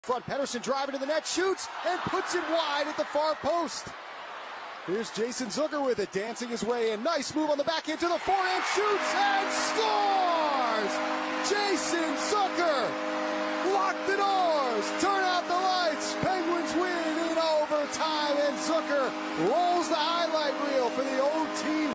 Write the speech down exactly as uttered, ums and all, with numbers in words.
Front, Pedersen driving to the net, shoots, and puts it wide at the far post. Here's Jason Zucker with it, dancing his way in. Nice move on the back into the forehand, shoots, and scores! Jason Zucker! Lock the doors, turn out the lights, Penguins win in overtime, and Zucker rolls the highlight reel for the old team.